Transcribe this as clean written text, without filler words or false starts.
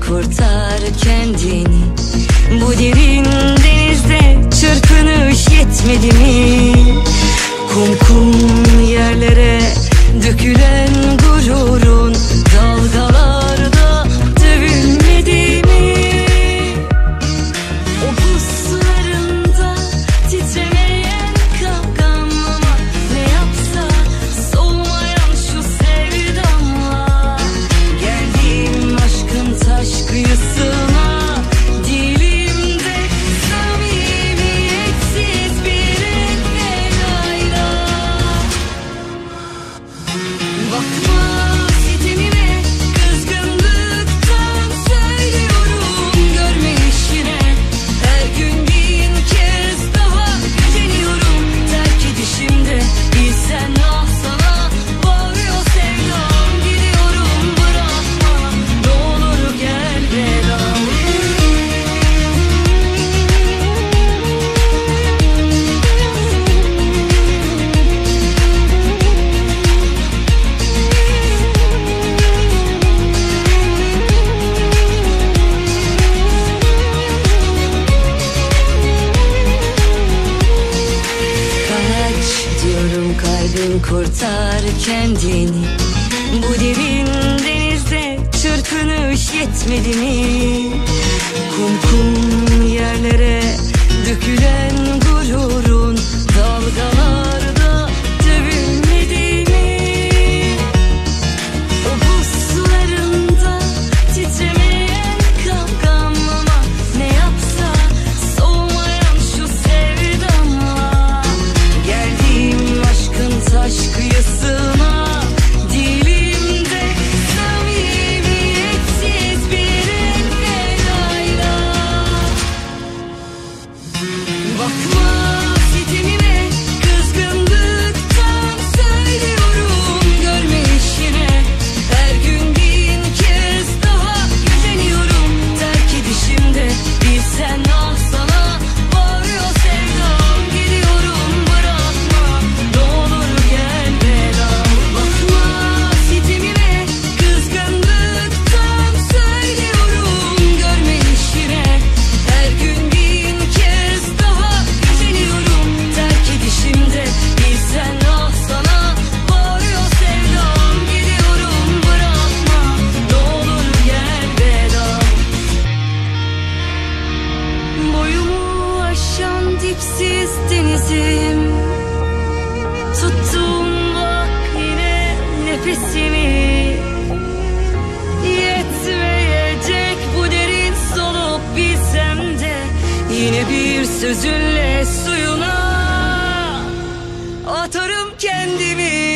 kurtar kendini. Bu derin denizde çırpınış yetmedi mi? Kum kum yerlere dökülen gururun dalgalarda dövülmedi mi? O puslarında titremeyen kavgam, ama ne yapsa soğumayan şu sevdamla. Geldim aşkın taş kıyısına, dilimde samimiyetsiz bir vedayla. Bakma sitemime, kızgınlıktan söylüyorum, görme işine. Her gün bin kez daha güceniyorum terk edişimde. Bilsen ah sana bağırıyor sevdam, gidiyorum bırakma, ne olur gel veda. Kaç diyorum kalbim, kurtar kendini. Bu derin denizde çırpınış yetmedi mi? Kum kum yerlere dökülen gururun dalgalarda dövülmedi mi? O puslarında titremeyen kavgam, ama ne yapsa soğumayan şu sevdamla. Geldim aşkın taş kıyısına, dilimde samimiyetsiz bir vedayla. Bakma sitemime, kızgınlıktan söylüyorum, görme işine. Her gün bin kez daha güceniyorum terk edişimde. Bilsen ah sana bağırıyor sevdam, gidiyorum bırakma, ne olur gel veda. Bakma sitemime, kızgınlıktan söylüyorum, görme işine. Her gün bin kez daha güceniyorum terk edişimde. Bilsen ah sana bağırıyor sevdam, gidiyorum bırakma, ne olur gel veda. Boyumu aşan dipsiz denizim, tuttum bak yine nefesimi. Yetmeyecek bu derin soluk bilsem de, yine bir sözünle suyuna atarım kendimi.